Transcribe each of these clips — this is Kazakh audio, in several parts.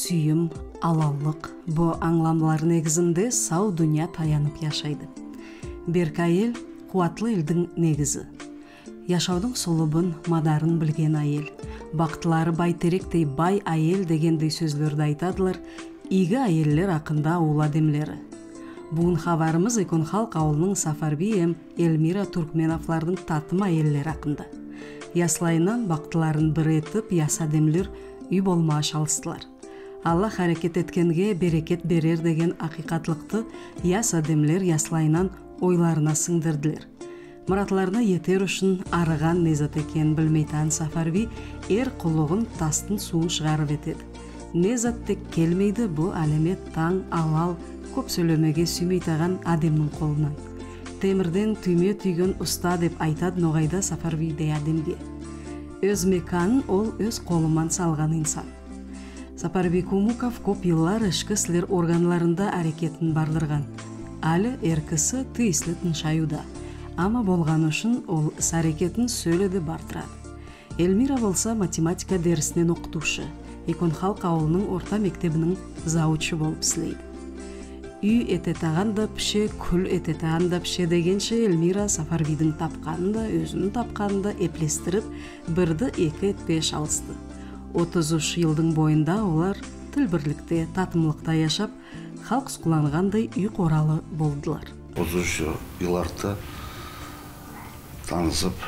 сүйім, алаллық бу аңламлар негізінде сау дүния таянып яшайды. Берк айел қуатлы елдің негізі. Яшаудың солыбын, мадарын білген айел. Бақтылары байтеректей бай айел дегендей сөзлерді айтадылар, игі айеллер ақында аула демлері. Бүгін хабарымыз Экон Халк ауылының Сафарби Эльмира Туркменовлардың татым айеллер ақында. Яслайынан бақтыларын бір етіп, яса демлер үй болма шалыстылар. Аллах харекет еткенге берекет берер деген ақиқатлықты яса демлер яслайынан ойларына сыңдырдылар. Мұратларына етер үшін арыған незат екен білмейтін Сафарби құлығын тастың суын шығарып етеді. Незат тек келмейді бұл әлемет таң, алал, көп сөйлемеге сүймейтаған адемнің қолынан. Темірден түйме түйген ұста деп айтады ноғайда Сафарби де адемге. Өз меканын ол өз қолыман салған инсан. Сафарби Кумуков көп yıllar ішкі сілер органларында әрекетін бардырған. Әлі әркісі түйіслетін шаюда. Ама болған үшін ол іс әрекетін сөйледі бардырады. Эльмира болса математика дәрісінен оқытушы. Экон Халк ауылының орта мектебінің заучы болып слейді. Үй ететағанда піше, күл ететағанда піше дегенше Эльмира Сафарбидің тапқанында, өзінің тапқанында еплестіріп, бірді екі етпе шалысты. 33 жылдың бойында олар тіл бірлікте, татымлықта яшап, халық сұқыланғандай үй қоралы болдылар. 33 yıllarda tanışıp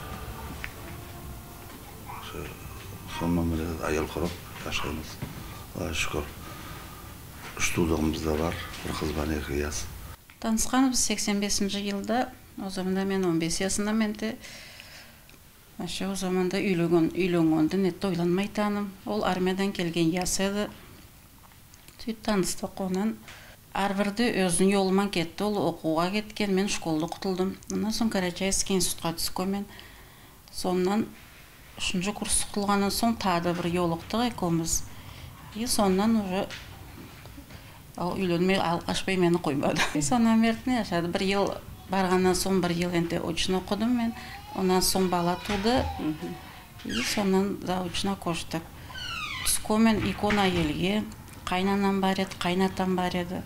sonuna beri ayol kurup yaşayımız. Allah'a şükür. 3 tuğduğumuz da var. Bir kız var, 2 yaz. Tanışkanımız 85. yılda. O zaman da ben 15 yaşında mende. O zaman da üylöngöndü, nette oylanmaytanım. Ol armiyadan kelgen yasaydı. Tüyt tanıştık onan. Arvırdı özün yolman ketti, ol okuğa ketken, men şkolda kutuldum. Ondan son Karachaysk institutқа түскөм мен. Соннан 3. kurs kılgandan son taada bir yoluqtık ekomiz. Sondan уже үйленмей алқашпай мені қоймады. Сонан мертіне yaşadı. 1 yıl барғаннан son 1 yıl ente очно okudum мен. Ondan son bala tuды. Сонан заочно koştuk. Түскөм мен икона елге. Қайнанам бар еді, қайнатам бар еді.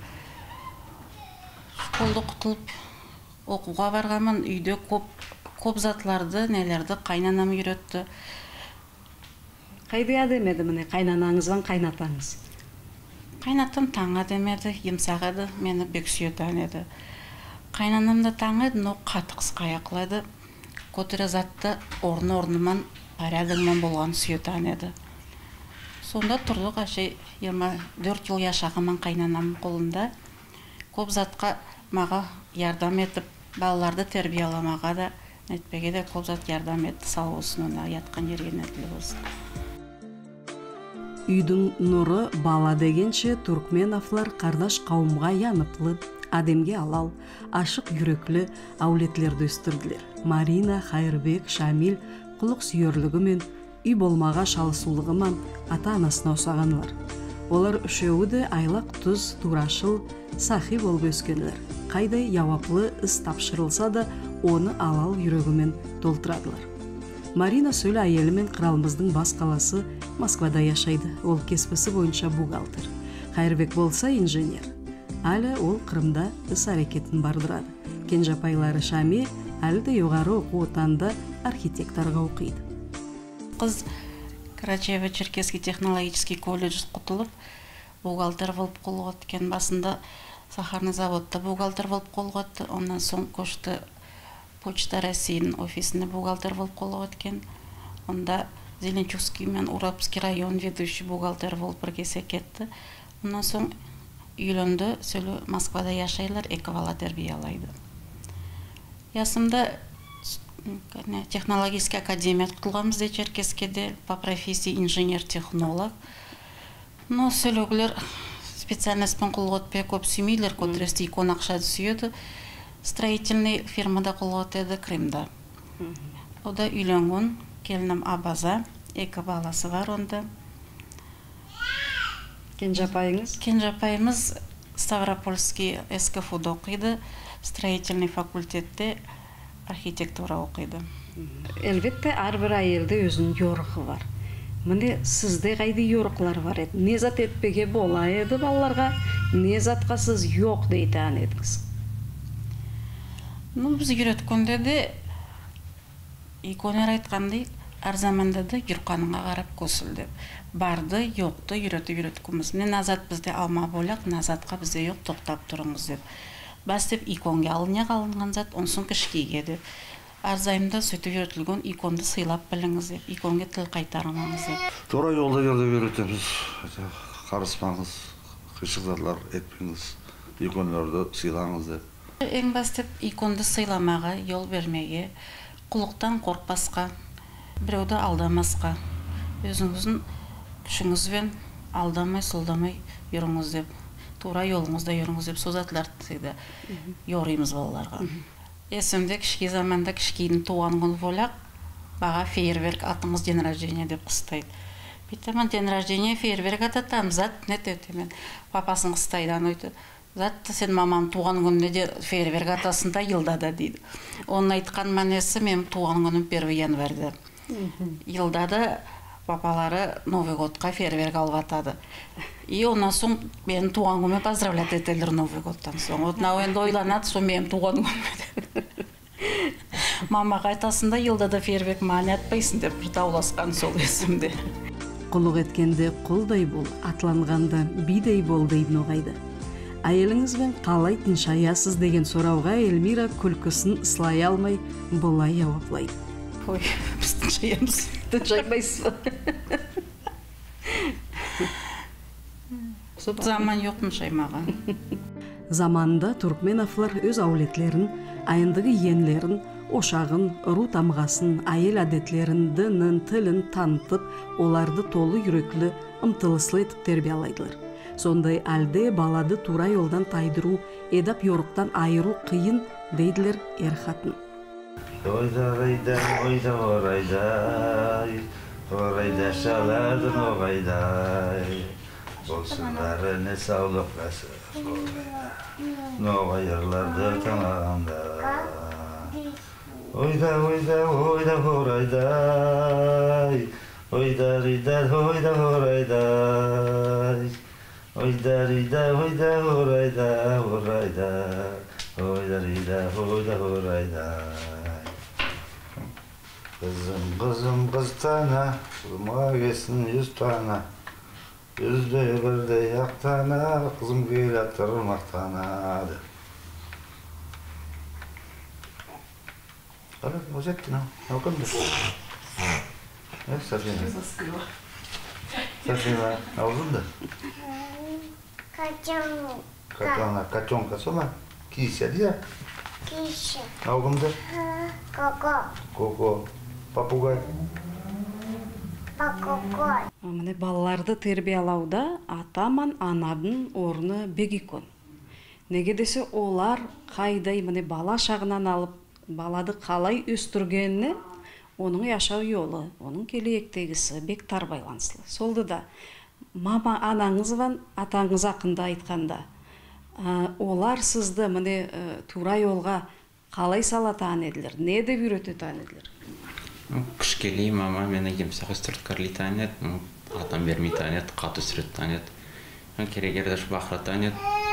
Школды құтылып оқуға барғанмын, үйде көп затларды, нелерді қайнанам үйретті. Қайды адемеді міне қайнанаңызбан қайнатаңыз? Қайнатам таң адемеді, емсақ еді, мені бек сүйетен еді. Қайнанам да таң еді, но қатықс қаяқлады. Көтірі затты орныман, парядыңман болған сүйетен еді. Сонда тұрдық ашай 24 жыл яшағыман қайнанам қолында. Көп затқа маға ярдам етіп, балаларды тәрбияламаға да нетпеге де көп зат ярдам етті, сау болсын, ona ятқан жерге нәтілі болсын. Үйдің нұры бала дегенше Туркменовлар қардаш қауымға яныплы, адемге алал, ашық юреклі әулетлерді өстірділер. Марина, Хайырбек, Шамил құлық сүйерлігі мен үй болмаға шалысулығы ман ата-анасына осағанылар. Олар үшеуі де айлақ тұз, турашыл, сахи болып өскенлер. Қайдай яуаплы іс тапшырылса да, оны алал жүрегімен толтырадылар. Марина сөйлі әйелімен қыралымыздың бас қаласы Москвада яшайды. Ол кеспісі бойынша бухгалтер. Хайырбек болса инженер. Әлі ол Қырымда іс әрекетін бардырады. Кенжапайлары Шами әлі де жоғары оқу отанда архитекторға оқиды. Қыз Карачаево-Черкесский технологический колледж құтылып, бухгалтер болып қолға өткен. Басында Сахарный заводта бухгалтер болып қолға өтті. Ондан соң көшті Почта Россияның офисінде бухгалтер болып қолға өткен. Онда Зеленчукский мен Урапский район ведущий бухгалтер болып біргесе кетті. Ондан соң үйленді, сөйлі Москвада яшайлар, 2 бала тәрбиялайды. Ясымда технологический академия құтылғамызды Черкескеде, по профессии инженер-технолог. Но сөйлегілер специальностьпен қолға өтпей көп сүймейлер, көтіресті икон ақшады сүйеді. Строительный фирмада қолға өтеді Крымда. Ода үйленген, келінім Абаза, 2 баласы бар онда. Кенжапайыңыз? Кенжапайымыз Ставропольский СКФУ-да оқиды, строительный факультетте архитектура оқиды. Әлбетте, әрбір әйелде өзінің yorығы бар. Міне сізде қайды yoruklar бар еді. Не зат етпеге бола еді балаларға, не затқа сіз жоқ дейді едіңіз. Біз үйреткенде де иконер айтқандай, әр заманда да юрқаныңа қарап көсіл деп. Барды, жоқты үйреткенбіз. Міне назат бізде алма болақ, назатқа бізде жоқ, тоқтап тұрыңыз деп. Бас деп иконге алынған зат, онсын кішкейге деп. Арзайымда сөйтіп үйретілген иконды сыйлап біліңіз деп, иконге тіл қайтармаңыз деп. Тура жолда жерде үйретеміз. Қарыспаңыз, қишықзатлар етпеңіз, иконларды сыйлаңыз деп. Ең бас деп иконды сыйламаға, жол бермеге, құлықтан қорқпасқа, біреуді алдамасқа, өзіңіздің күшіңізбен алдамай, солдамай жүріңіз деп, тура жолыңызда жүріңіз деп сөзатларды yoruymiz балаларға. Есімде кішкей заманда кішкейдің туған күні болақ, баға фейерверк атыңыз ден рождения деп қыстайды. Бейтемін ден рождения фейерверк ататам, зат не өтемен. Папасын қыстайдан өйті. Затты сен мамам туған күніне де фейерверк атасында елдада дейді. Оның айтқан мәнесі мен туған күнім 1 январьда. Елдада папалары Новый годқа фейерверк алып атады. И онан соң мен туған күнімі поздравлять етелер Новый годтан соң. Отнау енді ойланады, соң мен туған күнімі. Мамаға айтасында елдада фейерверк маны атпайсың деп бір дауласқан сол есімде. Құлық еткенде құлдай бол, атланғанда бидей бол дейді ноғайды. Айеліңізбен қалай тыншаясыз деген сұрауға Эльмира күлкісін ысылай алмай бұлай жауаплайды. Ой, біз тыншаямыз, тыншаймайсыз ба? Заман жоқ тыншаймаға. Заманда Туркменовлар өз аулетлерін, айындығы енлерін, ошағын, ру тамғасын, айел әдетлерін, дінін, тілін танытып, оларды толы юреклі, ымтылыслы етіп тербиялайдылар. Сондай әлде балады тура жолдан тайдыру, едап yoruqtan айыру қиын дейділер ерхатын. Орайда шалардың оғайдай, болсынларыны саулық қасы, ноғайырларды тамағанда. Ойда, орайдай, ойдар, орайдай. Ойдарida, орайда, орайда. Қызым, қызтана, қызыма кесін 100 тана. Жүзді бірдей ақтана, қызым келаттыр мақтана. Қара, өзеттің, ауқынды. Сафина, аузында? Котенка сома? Кися, дия? Кися. Ауғымды? Коко. Попугай? Пококой. Міне балаларды тербиялауда атаман анадың орны бегикон. Неге десе олар қайдай міне бала шағынан алып, балады қалай өстіргеніне оның яшау жолы, оның келектегісі бек тар байланысты. Солды да мама анаңыз бан атаңыз ақында айтқанда, олар сізді міне тура жолға қалай салатан еділер, не деп үйрететан еділер? Кішкелей мама мені емсақ үстірткарлі танет, атам бермей танет, қат үстірт танет. Керегерді бақыра танет.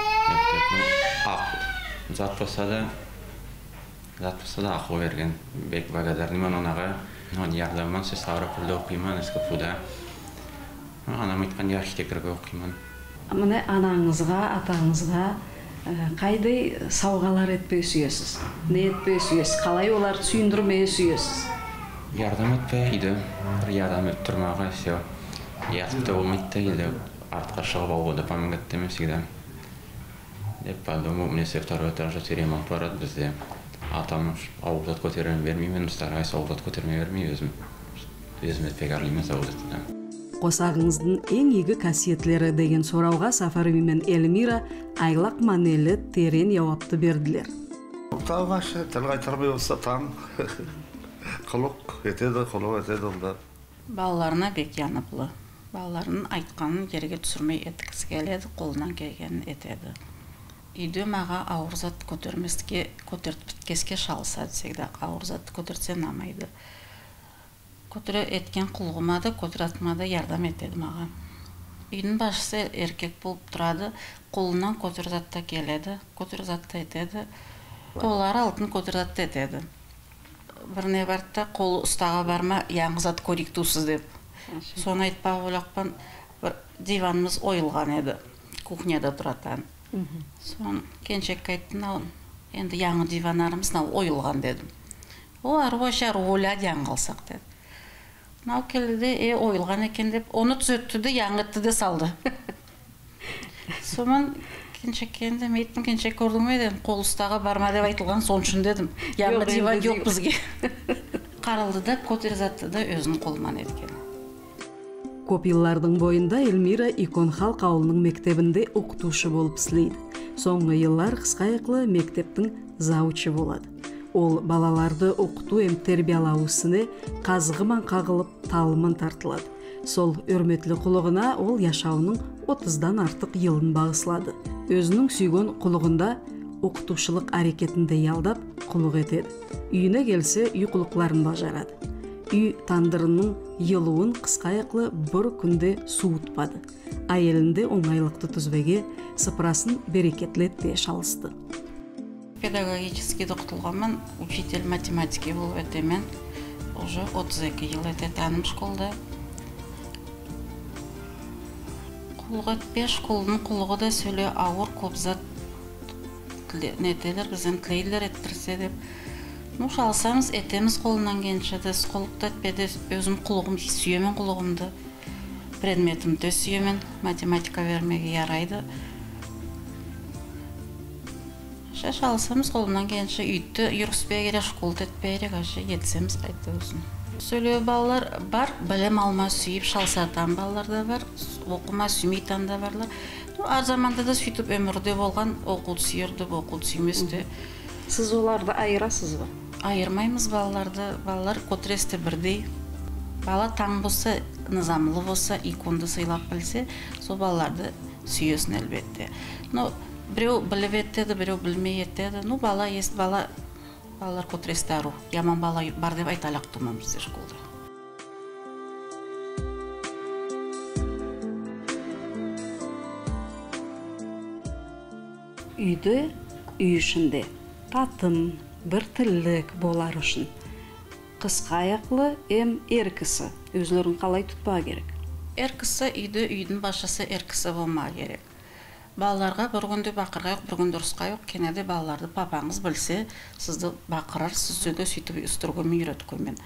Зат болса да ақыл берген. Бек бағадарныман онаға. Ярдаман сөз саура пүлді оқиман, өскі пұда. Анам айтқан архитекторға оқиман. Міне анаңызға, атаңызға қайдай сауғалар етпей сүйесіз? Не етпей сүйесіз? Қалай оларды сүйіндірмей сүйесіз? Ярдам етпей еді. Бір ярдам өт тұрмаға сеу. Ятып та болмайды еді. Артқа шығып алғыды памingеттеме всегда. Деп подумал, мне все второй этаж ремонт барады бізде. Атам ауылдат көтерін бермеймін, старайс ауылдат көтермей бермей өзім етпек арлеймін ауылдатты. Қосағыңыздың ең егі қасиетлері деген сұрауға Сафарби мен Эльмира айлақ манелі терен жауапты берділер. Тауғашы, тіл қайтармай болса таң. Құлық етеді олда. Балаларына бек яныплы. Балаларының айтқанын жерге түсірмей еткісі келеді, қолынан келгенін етеді. Үйде маға ауыр зат көтертіп біткеске шалысады сегді. Ауыр затты көтертсе намайды. көтірі еткен құлғыма да көтіратыма да ярдам етеді маған. Үйдің басшысы еркек болып тұрады, қолынан көтірзатта келеді, көтірзатта етеді, қолары алтын көтірзатта етеді. Біріне барды, қол ұстаға барма, яңғызат көрік тусыз деп. Соны айтпақ олақпан, бір диванымыз ойылған еді, кухняда тұратын. Соны кеншекке айттын, енді яңы диванарымыз ойылған дедім. О, арғошар ойлады яңғалсақ деді. Нау келді, ойылған екен деп, оны түзетті де, яңғытты де салды. Сомен кеншекке енді, мейттім кеншек көрдің ме дедім, қол ұстаға барма деп айтылған сон үшін дедім. Яңғы диван жоқ бізге. Қарылды да, көтерзатты да өзінің қолынан еткен. Көп йыллардың бойында Эльмира Икон халк ауылының мектебінде оқытушы болып істейді. Соңғы йыллар қысқайықлы мектептің заучы болады. Ол балаларды оқыту ем тербиялау ісіне қазығыман қағылып талымын тартылады. Сол өрметлі құлығына ол яшауының 30-дан артық йылын бағыслады. Өзінің сүйген құлығында оқытушылық әрекетінде ялдап құлық етеді. Үйіне келсе үй құлықларын бажарады. Үй тандырының йылуын қысқайықлы бір күнде суытпады. Айелінде оңайлықты түзбеге сыпырасын берекетлетте шалысты. Педагогический доқтылғамын, учитель математики болып өтемен. Уже 32 жыл ететаным школда. Құлғы өтпе, школының құлығы да сөйле ауыр көпзат нетелер, бізден тілейлер еттірсе деп. Шалсамыз, етеміз қолынан кеншеді, қолықты өтпеді, өзім құлығым сүйемен құлығымды. Предметімді сүйемен, математика вермеге ярайды. Шалсамыз қолынан кенші үйтті, үйіріспе керек, школды өтпе керек, етсеміз қайтты өзін. Сөйлеу балалар бар, білім алма сүйіп шалсатан балалар да бар, оқыма сүймейтан да барлар. Ар заманда да сөйтіп өмірде болған, оқуды сүйірді, оқуды сүйместі. Сіз оларды айырасыз ба? Айырмаймыз балаларды, балалар көтіресті бірдей. Бала таң болса, нызамлы болса, иконды сыйлап білсе, сол балаларды сүйесін әлбетте. Біреу біліп еттеді, біреу білмей еттеді. Бала ест, балалар көтіресті ару. Яман бала бар деп айталақ тұрмам бізде школда. Үйді үй ішінде татым, бір тілік болар үшін. Қысқа аяқлы әм еркісі, өзлерін қалай тұтпа керек? Еркісі үйдің башысы еркісі болма керек. Балаларға бір күнде бақырға yok, бір күнде ұрысқа yok. Кенеде балаларды папаңыз білсе, сізді бақырар, сіз сөйді сөйтіп үстіргөмен, үйреткөмен.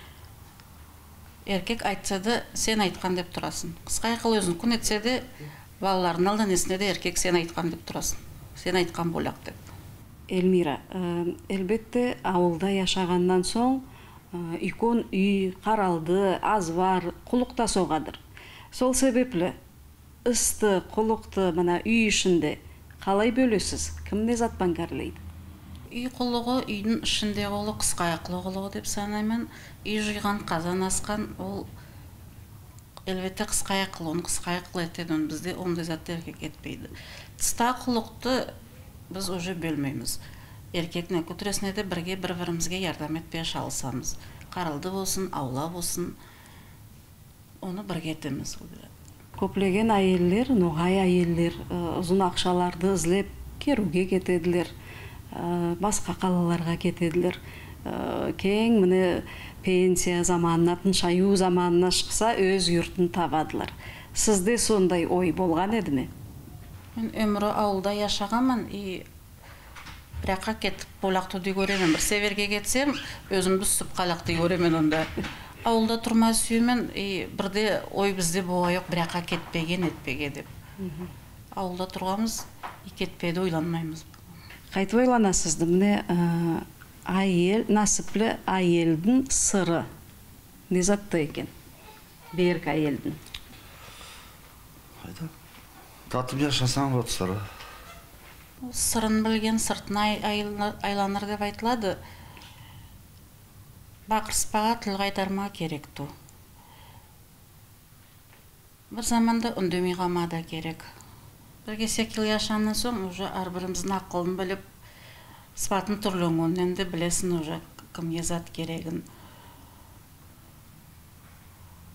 Еркек айтса да, сен айтқан деп тұрасың. Қысқа аяқлы өзін күн етсе де, балалардың алдан есіне де еркек сен айтқан деп тұрасың. Сен айтқан болақ деп. Эльмира, әлбетте ауылда яшағаннан соң икон үй, қаралды, азвар, құлықта соғадыр. Сол себеплі ысты, құлықты мына үй ішінде қалай бөлесіз? Кімне затпан кәрлейді? Үй құлығы үйдің ішінде қолы, қысқа аяқлы құлығы деп санаймын. Үй жиған, қазан асқан, ол әлбетте қысқа аяқлы, оны қысқа аяқлы етеді, бізде ондай затты еркек етпейді. Тыста құлықты біз уже бөлмейміз. Еркекне көтіресіне де бірге бір-бірімізге ярдам етпей шалысамыз. Қаралды болсын, аула болсын, оны бірге етеміз. Көплеген әйелдер, ноғай әйелдер ұзын ақшаларды ізлеп керуге кетеділер, басқа қалаларға кетеділер. Кең міне пенсия заманына, тыншаю заманына шықса, өз юртын табадылар. Сізде сондай ой болған еді ме? Мен өмірі ауылда яшағамын, біраққа кетіп болақты көремін. Бір северге кетсем, өзімді сүп қалақты көремін онда. Ауылда тұрма сүймен, бірде ой бізде боға yok, біраққа кетпеген, етпеге деп. Ауылда тұрғамыз, кетпейді ойланмаймыз. Қайтып ойланасызды, міне айел, насыплы айелдің сыры не затты екен? Берік айелдің. Татып яшасаң вот сыры. Сырын білген сыртына айланыр деп айтылады. Бақырыспаға тіл қайтарма керек ту. Бір заманда үндемей қама да керек. Бірге секіл яшаннан соң, уже арбіріміздің ақылын біліп, спатын түрліңінен де білесін уже кімге зат керегін.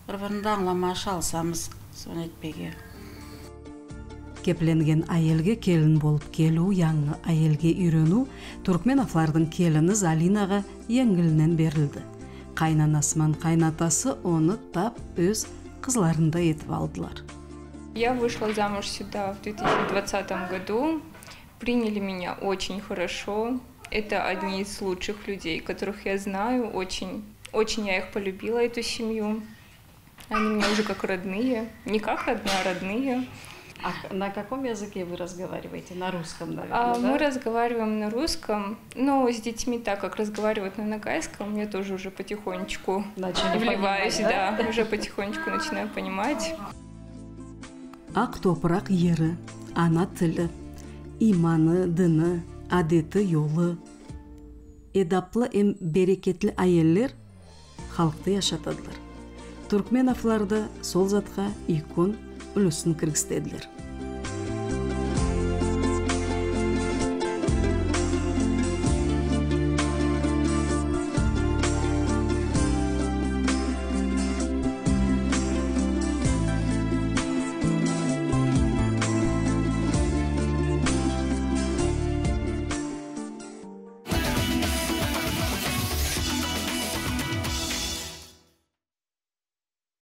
бір-бірінді аңламашы алсамыз, соны етпеге. Кепленген айелге келін болып келу, яңы айелге үйрену Туркменовлардың келіні Залинаға еңгілінен берілді. Қайнанасымен қайнатасы оны тап өз қызларында етіп алдылар. Я вышла замуж сюда в 2020 году. Приняли меня очень хорошо. Это одни из лучших людей, которых я знаю. Очень я их полюбила, эту семью. Они мне уже как родные. Не как родные, а родные. А на каком языке вы разговариваете? На русском, наверное, Мы разговариваем на русском, но с детьми, так как разговаривают на ногайском, я тоже уже потихонечку вливаюсь, да, уже потихонечку начинаю понимать. Ақ топырақ ері, ана тілі, иманы, діні, әдеті, yolu, edaplы эм берекетлі айеллер халықты яшатадылар. Туркменовларды сол затқа икон үлісін кіргістеділер.